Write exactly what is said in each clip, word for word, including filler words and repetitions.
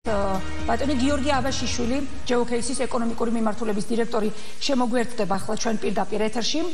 ბატონი გიორგი აბაშიშვილი, ჯეოქეისის ეკონომიკური მიმართულების დირექტორი, შემოგვიერთდება ახლა ჩვენ პირდაპირ ეთერში.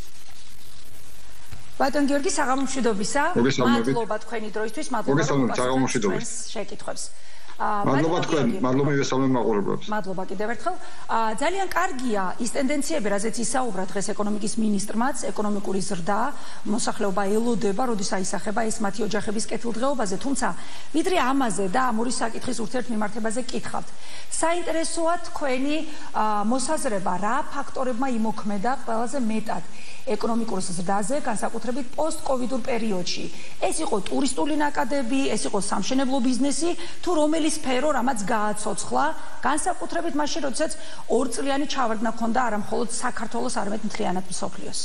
ბატონ გიორგი, საღამომშვიდობისა. მადლობა თქვენი დროისთვის, მადლობა რომ პასუხობთ შეკითხვებს. მადლობა თქვენ, მადლობა მივესალმებ მაყურებლებს. მადლობა კიდევ ერთხელ. ძალიან კარგია ის ტენდენციები, რაზეც ისაუბრა დღეს ეკონომიკის მინისტრმაც, ეკონომიკური ზრდა, მოსახლეობა ელოდება, როდის აისახება ეს მათი ოჯახების კეთილდღეობაზე, თუმცა ვიდრე ამაზე და ამ ორი საკითხის ურთიერთმიმართებაზე კითხავთ. საინტერესოა თქვენი მოსაზრება, რა ფაქტორებმა იმოქმედა ყველაზე მეტად ეკონომიკურ ზრდაზე, განსაკუთრებით პოსტ-კოვიდურ პერიოდში. ეს იყო ტურისტული ნაკადები, ეს იყო სამშენებლო ბიზნესი, თუ რომელი სფერო, რამაც გააცოცხლა, განსაკუთრებით მაშინ, როდესაც ორწლიანი ჩავარდნა ჰქონდა არა მხოლოდ საქართველოს, არამედ მთლიანად მსოფლიოს.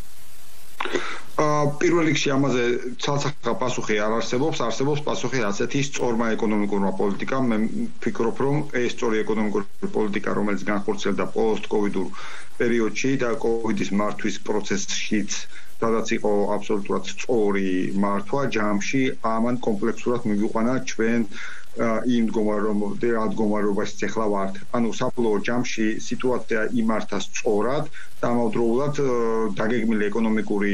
პირველ რიგში ამაზე ცალსახა პასუხი არ არსებობს, არსებობს პასუხი ასეთი სწორმა ეკონომიკურმა პოლიტიკამ. მე ვფიქრობ, რომ ეს სწორი ეკონომიკური პოლიტიკა, რომელიც განხორციელდა პოსტ-კოვიდურ პერიოდში და კოვიდის მართვის პროცესშიც, სადაც იყო აბსოლუტურად სწორი მართვა ჯამში, ამან კომპლექსურად მივიყვანა ჩვენ იმ მდგომარეობაში ახლა ვართ. ანუ საბოლოო ჯამში სიტუაცია იმართა სწორად და ამავდროულად დაგეგმილი ეკონომიკური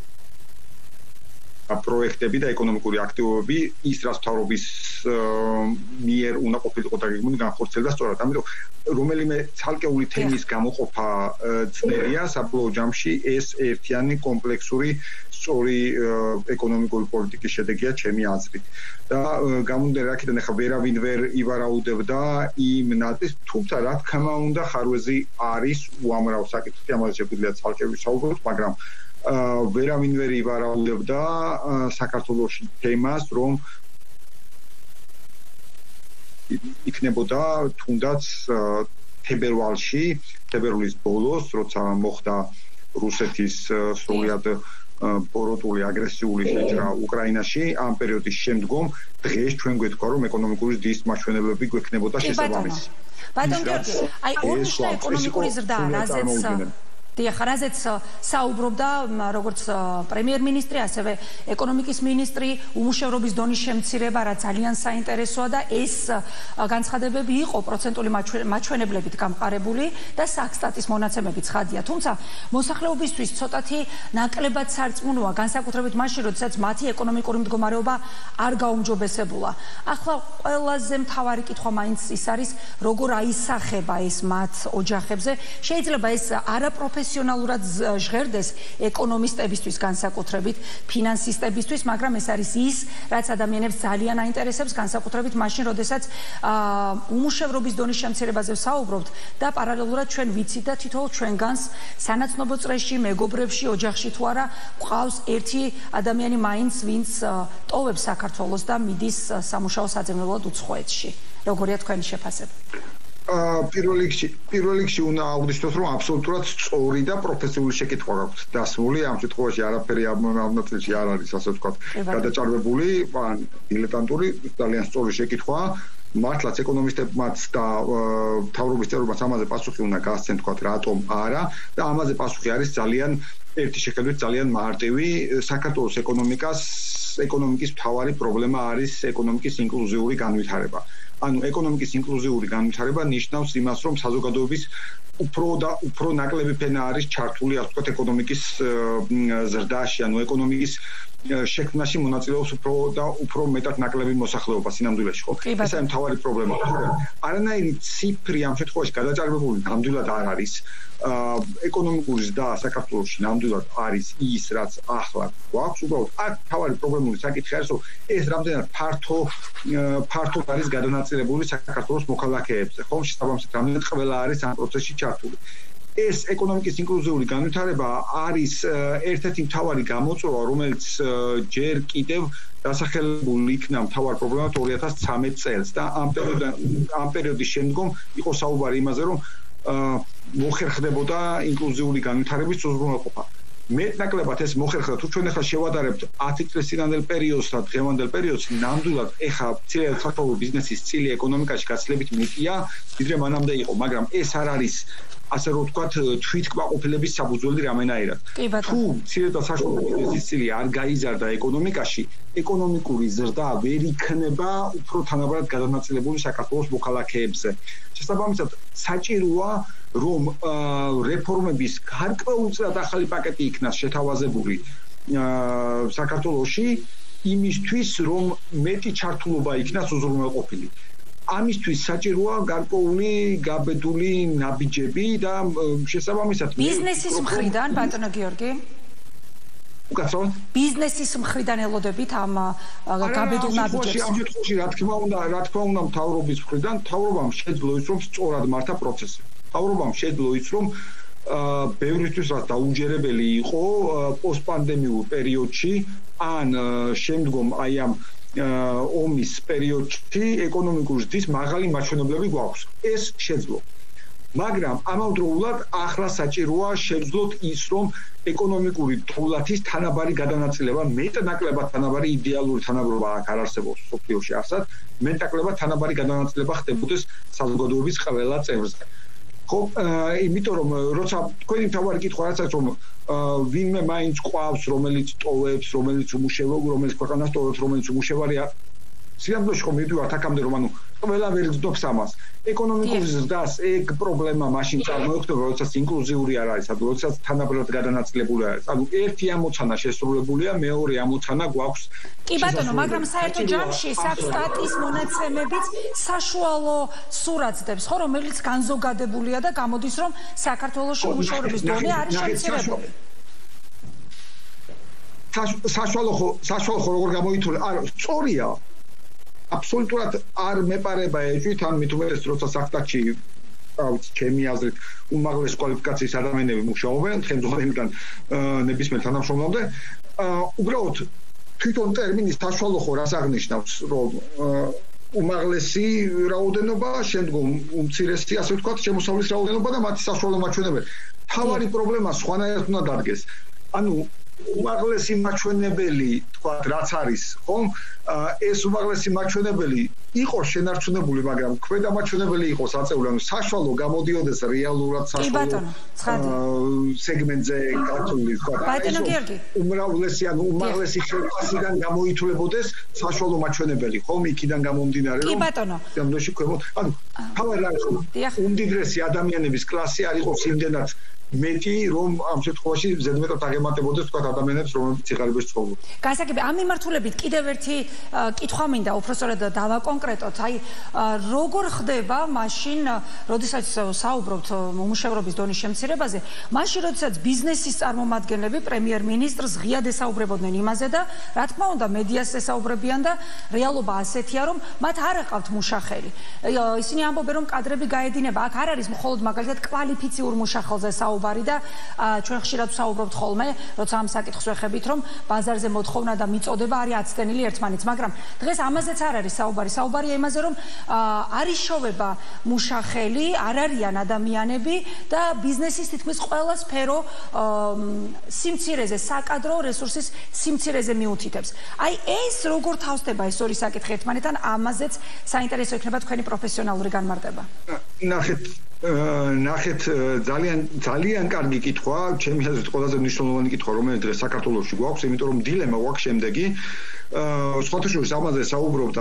პროექტები და ეკონომიკური აქტივობები ის რაც მთავრობის მიერ უნდა ყოფილიყო დაგეგმილი განხორციელდა სწორად. ამიტომ რომელიმე ცალკეული თემის გამოყოფა ძნელია საბოლოო ჯამში ეს ერთიანი კომპლექსური სწორი ეკონომიკური პოლიტიკის შედეგია ჩემი აზრით. და გამომდინარე აქედან ახლა ვერავინ ვერ ივარაუდებდა იმ ნაწილს, თუმცა რა თქმა უნდა ხარვეზი არის უამრავ საკითხი, ამაზე შეგვიძლია ცალკე ვისაუბროთ, მაგრამ ვერავინ ვერ ივარაუდებდა საქართველოში თემას, რომ იქნებოდა თუნდაც თებერვალში, თებერვლის ბოლოს, როცა მოხდა რუსეთის სრულად ბოროტული აგრესიული შეჭრა უკრაინაში, ამ პერიოდის შემდგომ დღეს ჩვენ გვეთქვა, რომ ეკონომიკური ზრდის მაჩვენებლები გვექნებოდა შესაბამისი. ბატონ გიორგი, აი ორნიშნა ეკონომიკური ზრდა, რაზეც დიახ, რაზეც საუბრობდა როგორც პრემიერ-მინისტრი, ასევე ეკონომიკის მინისტრი, უმუშევრობის დონის შემცირება, რა ძალიან საინტერესოა და ეს განცხადებები იყო პროცენტული მაჩვენებლებით გამყარებული და საქსტატის მონაცემები ცხადია. თუმცა მოსახლეობისთვის ცოტათი ნაკლებად სარწმუნოა, განსაკუთრებით მაშინ, როდესაც მათი ეკონომიკური მდგომარეობა არ გაუმჯობესებულა. ახლა ყველაზე მთავარი კითხვა მაინც ის არის, როგორ აისახება ეს მათ ოჯახებზე. შეიძლება ეს არაპროფესიონალური პროფესიონალურად ჟღერდეს ეკონომისტებისთვის, განსაკუთრებით ფინანსისტებისთვის, მაგრამ ეს არის ის, რაც ადამიანებს ძალიან აინტერესებს, განსაკუთრებით მაშინ, როდესაც უმუშევრობის დონის შემცირებაზე ვსაუბრობთ და პარალელურად ჩვენ ვიცით და თითოეულ ჩვენგანს სანაცნობო წრეში, მეგობრებში, ოჯახში თუ არა, გვყავს ერთი ადამიანი მაინც, ვინც ტოვებს საქართველოს და მიდის სამუშაო საძებნელად უცხოეთში. როგორია თქვენი შეფასება? პირველ რიგში, პირველ რიგში უნდა აღვნიშნოთ, რომ აბსოლუტურად სწორი და პროფესიული შეკითხვა გაქვთ დასმული. ამ შემთხვევაში არაფერი ამ ნაწილში არ არის, ასე ვთქვათ, გადაჭარბებული, ან დილეტანტური, ძალიან სწორი შეკითხვა. მართლაც ეკონომისტებმაც და მთავრობის წევრებმაც ამაზე პასუხი უნდა გასცენ, თქვათ, რატომ არა, და ამაზე პასუხი არის ძალიან ერთი შეხედვით ძალიან მარტივი. საქართველოს ეკონომიკას, ეკონომიკის მთავარი პრობლემა არის ეკონომიკის ინკლუზიური განვითარება. ანუ ეკონომიკის ინკლუზიური განვითარება ნიშნავს იმას, რომ საზოგადოების უფრო და უფრო ნაკლები ფენა არის ჩართული, ასე ვთქვათ, ეკონომიკის ზრდაში, ანუ ეკონომიკის შექმნაში მონაწილეობს უფრო და უფრო მეტად ნაკლები მოსახლეობა სინამდვილეში, ხო? ეს არის მთავარი პრობლემა. არანაირი ციფრი ამ შემთხვევაში გადაჭარბებული ნამდვილად არ არის. ეკონომიკური ზრდა საქართველოში ნამდვილად არის ის, რაც ახლა გვაქვს. უბრალოდ აქ მთავარი პრობლემური საკითხი არის, რომ ეს რამდენად ფართო ფართოდ არის გადანაწილებული საქართველოს მოქალაქეებზე, ხო? შესაბამისად, რამდენად ყველა არის ამ პროცესში ჩართული. ეს ეკონომიკის ინკლუზიური განვითარება არის ერთ-ერთი მთავარი გამოწვევა, რომელიც ჯერ კიდევ დასახელებული იქნა მთავარ პრობლემად ორი ათას ცხრამეტ წელს და ამ ამ პერიოდის შემდგომ იყო საუბარი იმაზე, რომ მოხერხდებოდა ინკლუზიური განვითარების უზრუნველყოფა. მეტნაკლებად ეს მოხერხდა, თუ ჩვენ ახლა შევადარებთ ათი წლის წინანდელ პერიოდს და დღევანდელ პერიოდს, ნამდვილად ეხა მცირე სათავო ბიზნესის წილი ეკონომიკაში გაცილებით მეტია, ვიდრე მანამდე იყო, მაგრამ ეს არ არის ასე რომ ვთქვათ, თვითკმაყოფილების საფუძველი რამენაირად. თუ მცირე და საშუალო ბიზნესის წილი არ გაიზარდა ეკონომიკაში, ეკონომიკური ზრდა ვერ იქნება უფრო თანაბრად გადანაწილებული საქართველოს მოქალაქეებზე. შესაბამისად, საჭიროა რომ რეფორმების გარკვეულწილად ახალი პაკეტი იქნას შეთავაზებული საქართველოში იმისთვის, რომ მეტი ჩართულობა იქნას უზრუნველყოფილი. ამისთვის საჭიროა გარკვეული გაბედული ნაბიჯები და შესაბამისად ბიზნესის მხრიდან ბატონო გიორგი უკაცრავად ბიზნესის მხრიდან ელოდებით ამ გაბედულ ნაბიჯებს. ამ შემთხვევაში რა თქმა უნდა, რა თქმა უნდა მთავრობის მხრიდან მთავრობამ შეძლო ის რომ სწორად მართა პროცესი. მთავრობამ შეძლო ის რომ ბევრისთვის რაც დაუჯერებელი იყო პოსტპანდემიურ პერიოდში ან შემდგომ აი ამ ომის პერიოდში ეკონომიკური ზრდის მაღალი მაჩვენებლები გვაქვს. ეს შეძლო. მაგრამ ამავდროულად ახლა საჭიროა შევძლოთ ის, რომ ეკონომიკური თულათის თანაბარი გადანაწილება, მეტნაკლებად თანაბარი იდეალური თანაბრობა აქ არ არსებობს სოფლიოში არსად, მეტნაკლებად თანაბარი გადანაწილება ხდებოდეს საზოგადოების ყველა წევრზე. ხო, იმიტომ რომ როცა თქვენი მთავარი კითხვა რაც არის რომ ვინმე მაინც ყავს, რომელიც ტოვებს, რომელიც უმუშევა, რომელიც ქვეყანას ტოვებს, რომელიც უმუშევარია. სიამოვნებაში ხომ მივიდივართ აქამდე რომ ანუ ყველა ვერ გძნობს ამას. ეკონომიკური ზრდას ეგ პრობლემა მაშინ წარმოექმნება, როდესაც ინკლუზიური არ არის, ანუ როდესაც თანაბრად გადანაწილებული არის. ანუ ერთი ამოცანა შესრულებულია, მეორე ამოცანა გვაქვს. კი ბატონო, მაგრამ საერთო ჯამში საქსტატის მონაცემებიც საშუალო სურათს დებს, ხო, რომელიც განზოგადებულია და გამოდის, რომ საქართველოში უმუშევრობის დონე არის შემცირებული. საშუალო საშუალო როგორ გამოითვლება? არა, სწორია. აბსოლუტურად არ მეპარება ეჭვით ან მით უმეტეს როცა საქმეში ავიც ჩემი აზრით უმაღლეს კვალიფიკაციის ადამიანები მუშაობენ ხელმძღვანელიდან ნებისმიერ თანამშრომლამდე უბრალოდ თვითონ ტერმინი საშუალო ხო რას აღნიშნავს რომ უმაღლესი რაოდენობა შემდგომ უმცირესი ასე ვთქვათ შემოსავლის რაოდენობა და მათი საშუალო მაჩვენებელი თავარი პრობლემა სხვანაირად უნდა დადგეს ანუ უმაღლესი მაჩვენებელი თქვა რაც არის ხომ ეს უმაღლესი მაჩვენებელი იყოს შენარჩუნებული მაგრამ ქვედა მაჩვენებელი იყოს აწეული ანუ საშუალო გამოდიოდეს რეალურად საშუალო სეგმენტზე გაწეული თქვა ბატონო გიორგი უმრავლესი ანუ უმაღლესი შეფასიდან გამოითვლებოდეს საშუალო მაჩვენებელი ხომ იქიდან გამომდინარე რომ კი ბატონო სამდოში ქვემოთ ანუ თავად რა არის უმდიდრესი ადამიანების კლასი არ იყოს იმდენად მეტი რომ ამ შემთხვევაში ზედმეტად აღემატებოდეს თქვა ადამიანებს რომლებიც იღარიბეს ცხოვრობენ. გასაგები ამ მიმართულებით კიდევ ერთი კითხვა მინდა უბრალოდ დავაკონკრეტოთ. აი როგორ ხდება მაშინ, როდესაც საუბრობთ უმუშევრობის დონის შემცირებაზე, მაშინ როდესაც ბიზნესის წარმომადგენლები პრემიერ-მინისტრს ღიად ესაუბრებოდნენ იმაზე და რა თქმა უნდა მედიას ესაუბრებიან და რეალობა ასეთია რომ მათ არ აყავთ მუშახელი. ისინი ამბობენ რომ კადრები გაედინება. აქ არ არის მხოლოდ მაგალითად კვალიფიციურ მუშახელზე საუბარი და ჩვენ ხშირად ვსაუბრობთ ხოლმე, როცა ამ საკითხს ვეხებით, რომ ბაზარზე მოთხოვნა და მიწოდება არის აცდენილი ერთმანეთს, მაგრამ დღეს ამაზეც არ არის საუბარი. საუბარია იმაზე, რომ არის შოვება მუშახელი, არ არიან ადამიანები და ბიზნესის თითქმის ყველა სფერო სიმცირეზე, საკადრო რესურსის სიმცირეზე მიუთითებს. აი ეს როგორ თავსდება ეს ორი საკითხი ერთმანეთთან, ამაზეც საინტერესო იქნება თქვენი პროფესიონალური განმარტება. ნახეთ ნახეთ ძალიან ძალიან კარგი კითხვა, ჩემი აზრით ყველაზე მნიშვნელოვანი კითხვა, რომელიც დღეს საქართველოში გვაქვს, იმიტომ რომ დილემა გვაქვს შემდეგი. სხვათა შორის ამაზე საუბრობდა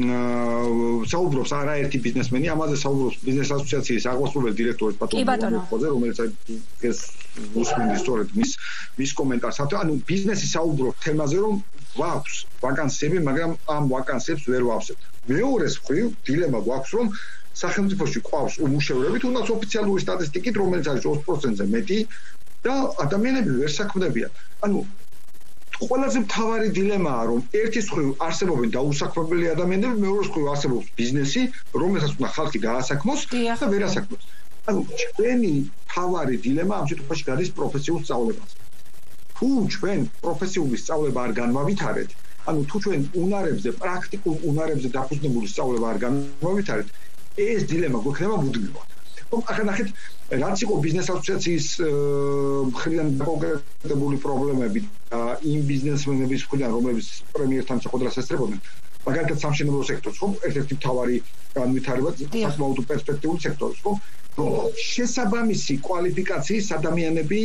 საუბრობს არაერთი ბიზნესმენი, ამაზე საუბრობს ბიზნეს ასოციაციის აღმასრულებელი დირექტორის ბატონი ხოძე, რომელიც ეს უსმენდი სწორედ მის მის კომენტარს. ანუ ბიზნესი საუბრობს თემაზე, რომ გვაქვს ვაკანსიები, მაგრამ ამ ვაკანსიებს ვერ ვავსებთ. მეორეს მხრივ დილემა გვაქვს, რომ სახელმწიფოში ყავს უმუშევრები, თუნდაც ოფიციალური სტატისტიკით, რომელიც არის ოც პროცენტზე მეტი და ადამიანები ვერ საქმდებიან. ანუ ყველაზე მთავარი დილემაა, რომ ერთის მხრივ არსებობენ დაუსაქმებელი ადამიანები, მეორეს მხრივ არსებობს ბიზნესი, რომელსაც უნდა ხალხი გაასაქმოს და ვერ ასაქმოს. ანუ ჩვენი მთავარი დილემა ამ შემთხვევაში გადის პროფესიულ სწავლებაზე. თუ ჩვენ პროფესიული სწავლება არ განვავითარეთ, ანუ თუ ჩვენ უნარებზე, პრაქტიკულ უნარებზე დაფუძნებული სწავლება არ განვავითარეთ, ეს დილემა გვექნება მუდმივად. ახლა ნახეთ, რაც იყო ბიზნეს ასოციაციის მხრიდან კონკრეტული პრობლემები და იმ ბიზნესმენების მხრიდან, რომლებიც პრემიერთან შეხვედრას ესწრებოდნენ, მაგალითად სამშენებლო სექტორს, ხო, ერთ-ერთი მთავარი განვითარება საკმაოდ პერსპექტიული სექტორის, ხო? შესაბამისი კვალიფიკაციის ადამიანები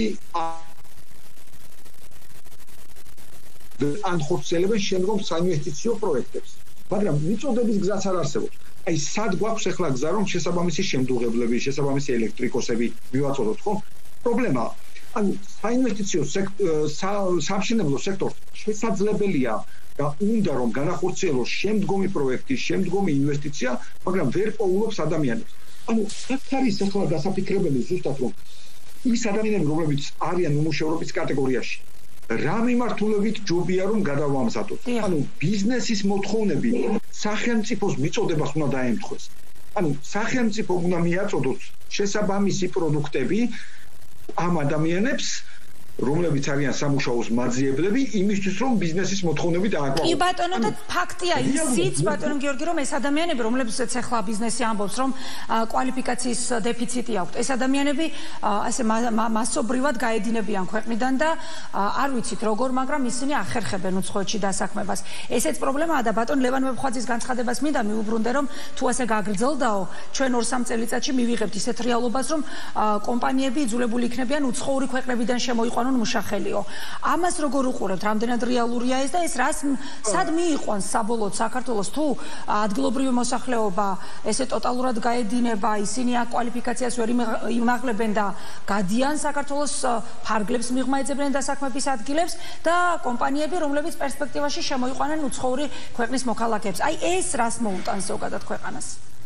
ან ხორციელებენ შემდგომ საინვესტიციო პროექტებს. მაგრამ მიწოდების გზაც არ არსებობს. აი სად გვაქვს ახლა გზა რომ შესაბამისი შემდუღებლები, შესაბამისი ელექტრიკოსები მივაწოდოთ ხო? პრობლემა ანუ საინვესტიციო სამშენებლო სექტორს შესაძლებელია და უნდა რომ განახორციელოს შემდგომი პროექტი, შემდგომი ინვესტიცია, მაგრამ ვერ პოულობს ადამიანებს. ანუ აქ არის ახლა დასაფიქრებელი ზუსტად რომ ის ადამიანები რომლებიც არიან უმუშევრობის კატეგორიაში რა მიმართულებით ჯობია რომ გადავამზადოთ. ანუ ბიზნესის მოთხოვნები სახელმწიფოს მიწოდებას უნდა დაემთხვეს. ანუ სახელმწიფო უნდა მიაწოდოს შესაბამისი პროდუქტები ამ ადამიანებს რომლებიც არიან სამუშაოს მაძიებლები იმისთვის რომ ბიზნესის მოთხოვნები დააკმაყოფილოს. კი ბატონო და ფაქტია ისიც ბატონო გიორგი რომ ეს ადამიანები რომლებსაც ახლა ბიზნესი ამბობს რომ კვალიფიკაციის დეფიციტი აქვს ეს ადამიანები ასე მასობრივად გაედინებიან ქვეყნიდან და არ ვიცით როგორ მაგრამ ისინი ახერხებენ უცხოეთში დასაქმებას. ესეც პრობლემაა და ბატონ ლევან მებხვაძის განცხადებას მინდა მიუბრუნდე რომ თუ ასე გაგრძელდაო ჩვენ ორ სამ წელიწადში მივიღებთ ისეთ რეალობას რომ კომპანიები იძულებული იქნებიან უცხოური ქვეყნებიდან შემოიყვანონ მუშახელიო. ამას როგორ უყურებთ? რამდენად რეალურია ეს და ეს რას სად მიიყვანს საბოლოოდ საქართველოს თუ ადგილობრივი მოსახლეობა ესე ტოტალურად გაედინება, ისინი აქ კვალიფიკაციას ვერ იმაღლებენ და გადიან საქართველოს ფარგლებს მიღმაეძებენ დასაქმების ადგილებს და კომპანიები რომლებიც პერსპექტივაში შემოიყვანენ უცხოური ქვეყნის მოქალაქეებს. აი ეს რას მოუტანს ზოგადად ქვეყანას?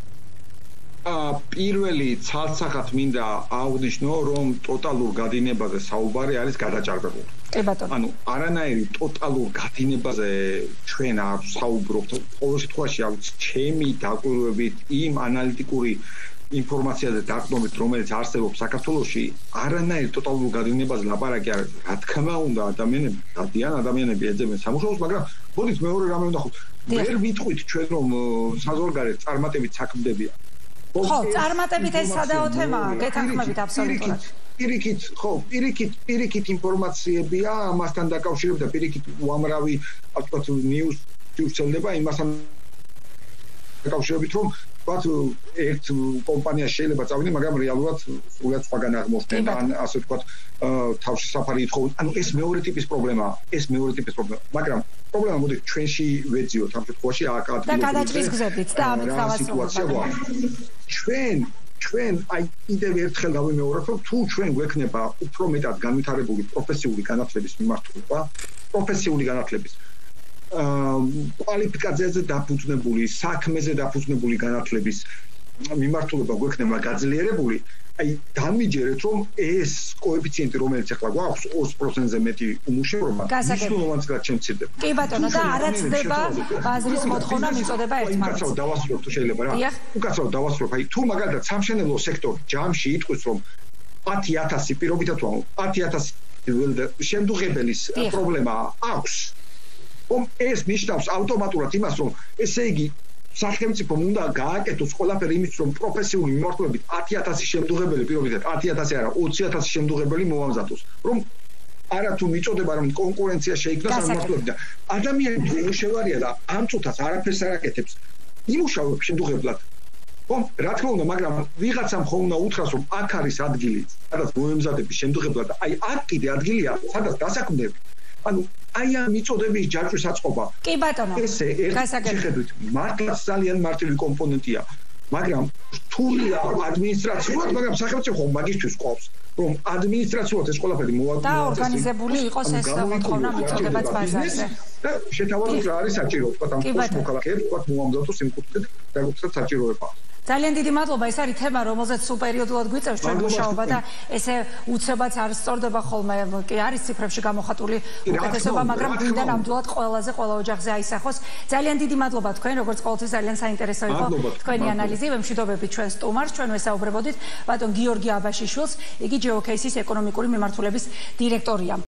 პირველი ცალსახად მინდა აღვნიშნო რომ ტოტალურ გადინებაზე საუბარი არის გადაჭარბებული. კი ბატონო. ანუ არანაირი ტოტალურ გადინებაზე ჩვენ არ საუბრობთ. ყოველ შემთხვევაში აქვს ჩემი დაკვირვებით იმ ანალიტიკური ინფორმაციაზე დაყრდნობით რომელიც არსებობს საქართველოში არანაირი ტოტალურ გადინებაზე ლაპარაკი არ არის. რა თქმა უნდა ადამიანები გადიან, ადამიანები ეძებენ სამუშაოს, მაგრამ მოდით მეორე რამე უნდა ხვდეთ. ვერ ვიტყვით ჩვენ რომ საზღვარგარეთ წარმატებით საქმდებია. ხო, წარმატებით ეს სადაო თემაა, გეთანხმებით აბსოლუტურად. პირიქით, ხო, პირიქით, პირიქით ინფორმაციებია ამასთან დაკავშირებით და პირიქით უამრავი, ასე ვთქვათ, ნიუსი ვრცელდება იმასთან დაკავშირებით, რომ ვთქვათ, ერთ კომპანიაში შეიძლება წავიდნენ, მაგრამ რეალურად სულად სხვაგან აღმოჩნდნენ და ან ასე ვთქვათ, თავში საფარი ითხოვდნენ. ანუ ეს მეორე ტიპის პრობლემაა, ეს მეორე ტიპის პრობლემა, მაგრამ პრობლემა მოდი ჩვენში ვეძიოთ ამ შემთხვევაში აქ ადგილობრივი და გადაჭრის გზებით და ამით დავასრულებთ. ჩვენ ჩვენ აი კიდევ ერთხელ გავიმეორებ რომ თუ ჩვენ გვექნება უფრო მეტად განვითარებული პროფესიული განათლების მიმართულება, პროფესიული განათლების კვალიფიკაციაზე დაფუძნებული, საქმეზე დაფუძნებული განათლების მიმართულება გვექნება გაძლიერებული, აი დამიჯერეთ რომ ეს კოეფიციენტი რომელიც ახლა გვაქვს ორი პროცენტზე მეტი უმუშევრობა მნიშვნელოვნად შემცირდება. კი ბატონო და არაცდება ბაზრის მოთხოვნა მიწოდება ერთმანეთს. უკაცრავ დავასრულებ თუ შეიძლება რა. უკაცრავ დავასრულებ. აი თუ მაგალითად სამშენებლო სექტორი ჯამში იტყვის რომ ათი ათასი პირობითად ვამბობ ათი ათასი შემდუღებელის პრობლემა აქვს. რომ ეს ნიშნავს ავტომატურად იმას რომ ესე იგი სახელმწიფომ უნდა გააკეთოს ყველაფერი იმისთვის რომ პროფესიული მიმართულებით ათი ათასი შემდუღებელი პირობითად ათი ათასი არა ოცი ათასი შემდუღებელი მოვამზადოს რომ არა თუ მიწოდება რომ კონკურენცია შეიქმნას ამ მიმართულებით და ადამიანები უშევარია და ამ წუთას არაფერს არ აკეთებს იმუშავებს შემდუღებლად რომ რა თქმა უნდა მაგრამ ვიღაცამ ხომ უნდა უთხრას რომ აქ არის ადგილი სადაც მოემზადები შემდუღებლად და აი აქ კიდე ადგილია სადაც დასაქმდები ანუ აი ამ მიწოდების ჯაჭვის აწყობა. კი ბატონო. ესე ერთ მართლაც ძალიან მარტივი კომპონენტია. მაგრამ რთულია ადმინისტრაციულად, მაგრამ სახელმწიფო მაგისთვის ყოფს, რომ ადმინისტრაციულად ეს ყველაფერი მოვაკლდეს. და ორგანიზებული იყოს ეს მოთხოვნა მიწოდებაც ბაზარზე. და შეთავაზოთ რა არის საჭირო, თქვა ამ მოქალაქეებს, თქვა მოამზადოს იმ კუთხით და კუთხით საჭიროება. ძალიან დიდი მადლობა, ეს არის თემა, რომელზეც სულ პერიოდულად გვიწევს ჩვენ მუშაობა და ესე უცებაც არ სწორდება ხოლმე, კი არის ციფრებში გამოხატული უკეთესობა, მაგრამ გვინდა ნამდვილად ყველაზე ყველა ოჯახზე აისახოს. ძალიან დიდი მადლობა თქვენ, როგორც ყოველთვის ძალიან საინტერესო იყო თქვენი ანალიზი, ვემშვიდობებით ჩვენ სტუმარს, ჩვენ ვესაუბრებოდით ბატონ გიორგი აბაშიშვილს, იგი ჯეოკეისის ეკონომიკური მიმართულების დირექტორია.